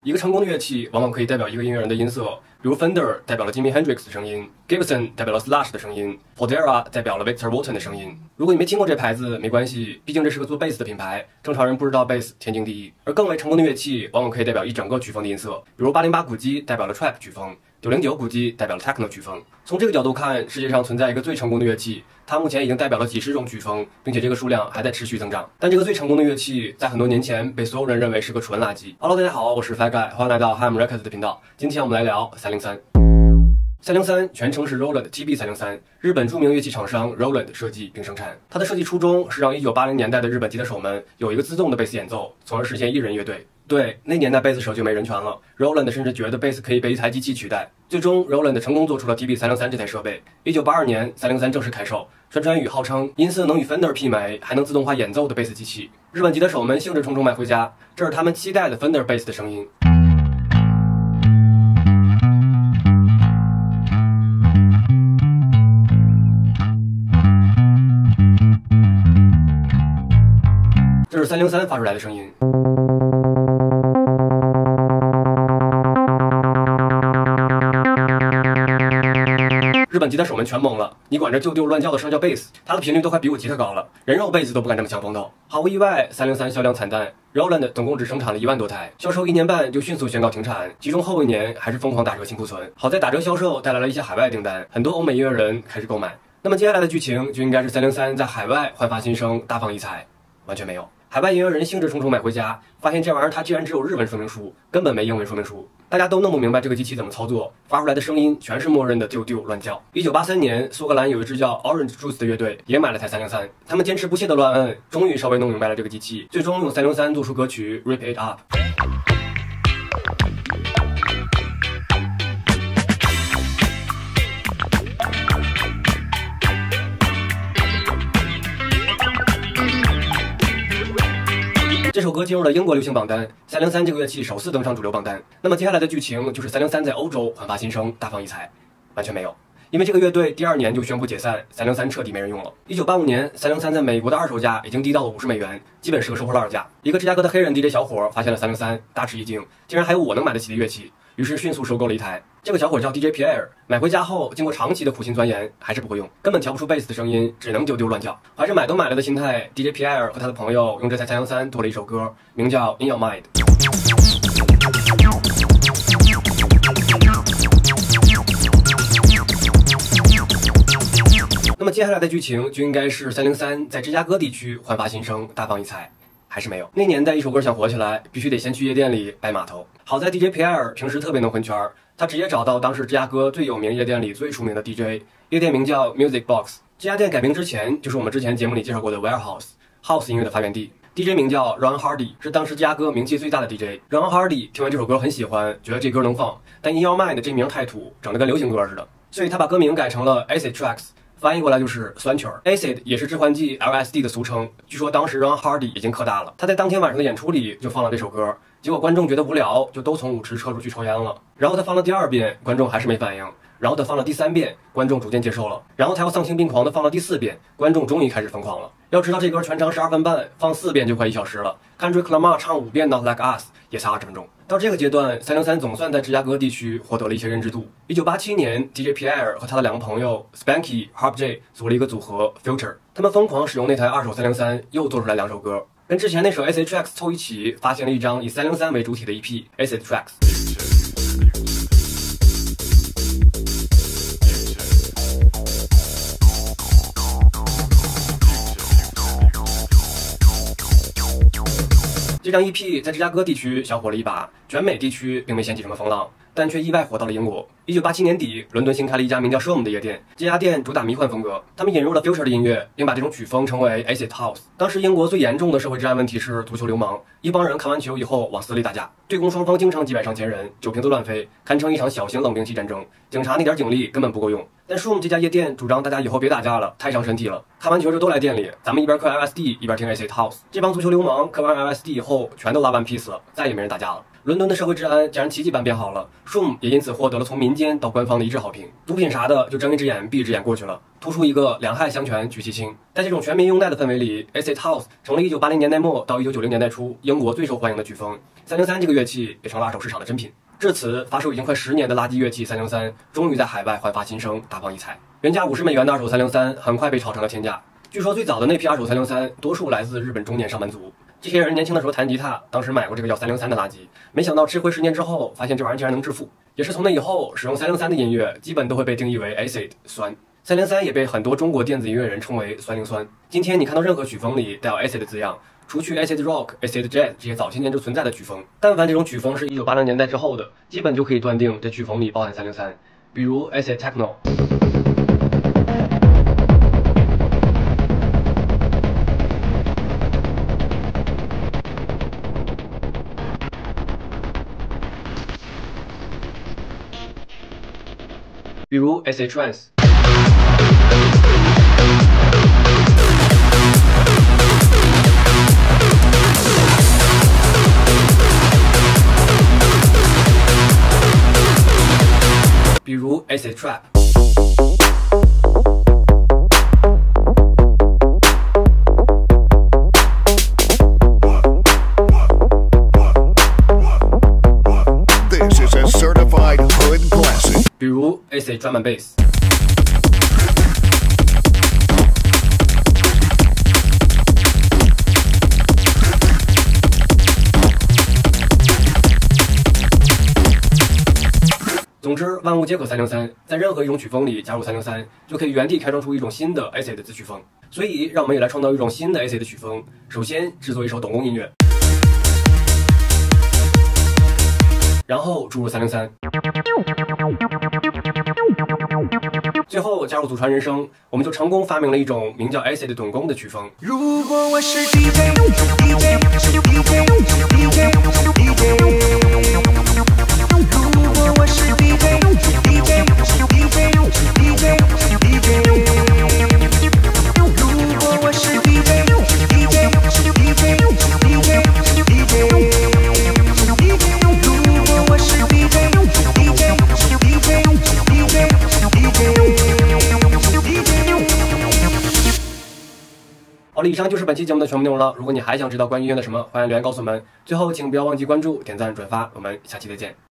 一个成功的乐器往往可以代表一个音乐人的音色，比如 Fender 代表了 Jimi Hendrix 的声音 ，Gibson 代表了 Slash 的声音 ，Poldera 代表了 Victor Wooten 的声音。如果你没听过这牌子，没关系，毕竟这是个做贝斯的品牌，正常人不知道贝斯天经地义。而更为成功的乐器往往可以代表一整个曲风的音色，比如808鼓机代表了 Trap 曲风，909鼓机代表了 Techno 曲风。从这个角度看，世界上存在一个最成功的乐器，它目前已经代表了几十种曲风，并且这个数量还在持续增长。但这个最成功的乐器，在很多年前被所有人认为是个纯垃圾。Hello， 大家好，我是 Fat Guy， 欢迎来到 Ham Records 的频道。今天我们来聊303。303全称是 Roland TB303， 日本著名乐器厂商 Roland 设计并生产。它的设计初衷是让1980年代的日本吉他手们有一个自动的贝斯演奏，从而实现一人乐队。对，那年代贝斯手就没人权了。Roland 甚至觉得贝斯可以被一台机器取代。最终 Roland 成功做出了 TB303 这台设备。1982年303正式开售，宣传语号称音色能与 Fender 媲美，还能自动化演奏的贝斯机器。日本吉他手们兴致冲冲买回家，这是他们期待的 Fender 贝斯的声音。这是303发出来的声音。日本吉他手们全懵了，你管这就丢乱叫的声叫贝斯，它的频率都快比我吉他高了，人肉贝斯都不敢这么抢风头。毫无意外，303销量惨淡 ，Roland 总共只生产了1万多台，销售1年半就迅速宣告停产，其中后1年还是疯狂打折清库存。好在打折销售带来了一些海外订单，很多欧美音乐人开始购买。那么接下来的剧情就应该是303在海外焕发新生，大放异彩，完全没有。海外音乐人兴致冲冲买回家，发现这玩意儿它居然只有日文说明书，根本没英文说明书。大家都弄不明白这个机器怎么操作，发出来的声音全是默认的丢丢乱叫。1983年，苏格兰有一支叫 Orange Juice 的乐队也买了台303，他们坚持不懈的乱摁，终于稍微弄明白了这个机器，最终用303做出歌曲 Rip It Up。这首歌进入了英国流行榜单，303这个乐器首次登上主流榜单。那么接下来的剧情就是303在欧洲焕发新生，大放异彩，完全没有。因为这个乐队第2年就宣布解散，303彻底没人用了。1985年，303在美国的二手价已经低到了50美元，基本是个收破烂价。一个芝加哥的黑人 DJ 小伙发现了303，大吃一惊，竟然还有我能买得起的乐器，于是迅速收购了一台。这个小伙叫 DJ Pierre， 买回家后经过长期的苦心钻研，还是不会用，根本调不出贝斯的声音，只能丢丢乱叫。怀着买都买了的心态 ，DJ Pierre 和他的朋友用这台303做了一首歌，名叫 In Your Mind。那么接下来的剧情就应该是303在芝加哥地区焕发新生，大放异彩。还是没有。那年代一首歌想火起来，必须得先去夜店里摆码头。好在 DJ Pierre 平时特别能混圈，他直接找到当时芝加哥最有名夜店里最出名的 DJ， 夜店名叫 Music Box。这家店改名之前就是我们之前节目里介绍过的 Warehouse House 音乐的发源地。DJ 名叫 Ron Hardy， 是当时芝加哥名气最大的 DJ。Ron Hardy 听完这首歌很喜欢，觉得这歌能放，但 In Your Mind 这名太土，整得跟流行歌似的，所以他把歌名改成了 Acid Tracks。翻译过来就是酸曲儿 ，acid 也是致幻剂 LSD 的俗称。据说当时 Ron Hardy 已经嗑大了，他在当天晚上的演出里就放了这首歌，结果观众觉得无聊，就都从舞池撤出去抽烟了。然后他放了第2遍，观众还是没反应。然后他放了第3遍，观众逐渐接受了。然后他又丧心病狂的放了第4遍，观众终于开始疯狂了。要知道这歌全长12分半，放4遍就快1小时了。Kendrick Lamar 唱5遍 Not Like Us 也才20分钟。到这个阶段，303总算在芝加哥地区获得了一些认知度。1987年 ，DJ Pierre 和他的2个朋友 Spanky、Harp J 组了一个组合 Future， 他们疯狂使用那台二手303，又做出来2首歌，跟之前那首 Acid Tracks 凑一起，发行了一张以303为主体的 EP Acid Tracks。这张 EP 在芝加哥地区小火了一把，全美地区并没掀起什么风浪，但却意外火到了英国。1987年底，伦敦新开了一家名叫 Shom 的夜店，这家店主打迷幻风格，他们引入了 Future 的音乐，并把这种曲风称为 Acid House。当时英国最严重的社会治安问题是足球流氓，一帮人看完球以后往死里打架，对攻双方经常几百上千人，酒瓶子乱飞，堪称一场小型冷兵器战争。警察那点警力根本不够用。但 Shom 这家夜店主张大家以后别打架了，太伤身体了。看完球就都来店里，咱们一边嗑 LSD 一边听 Acid House。这帮足球流氓嗑完 LSD 以后全都拉完 piece 了，再也没人打架了。 伦敦的社会治安竟然奇迹般变好了 ，Shroom 也因此获得了从民间到官方的一致好评。毒品啥的就睁一只眼闭一只眼过去了，突出一个两害相权取其轻。在这种全民拥戴的氛围里 ，Acid House 成了1980年代末到1990年代初英国最受欢迎的曲风。303这个乐器也成了二手市场的珍品。至此，发售已经快10年的垃圾乐器303，终于在海外焕发新生，大放异彩。原价50美元的二手303，很快被炒成了天价。据说最早的那批二手303，多数来自日本中年上班族。这些人年轻的时候弹吉他，当时买过这个叫303的垃圾，没想到吃回10年之后，发现这玩意儿竟然能致富。也是从那以后，使用303的音乐基本都会被定义为 acid 酸。303也被很多中国电子音乐人称为酸灵酸。今天你看到任何曲风里带有 acid 的字样，除去 acid rock、acid jazz 这些早些年就存在的曲风，但凡这种曲风是1980年代之后的，基本就可以断定这曲风里包含303，比如 acid techno。比如 acid trance， 比如 acid trap。比如 acid drum and bass。总之，万物皆可303，在任何一种曲风里加入303，就可以原地开创出一种新的 acid 子曲风。所以，让我们也来创造一种新的 acid 曲风。首先，制作一首懂工音乐，然后注入303，最后加入祖传人声，我们就成功发明了一种名叫 acid 懂工的曲风。如果我是 DJ， 如果我是 DJ， 如果我是 DJ， 好了，以上就是本期节目的全部内容了。如果你还想知道关于音乐的什么，欢迎留言告诉我们。最后，请不要忘记关注、点赞、转发，我们下期再见。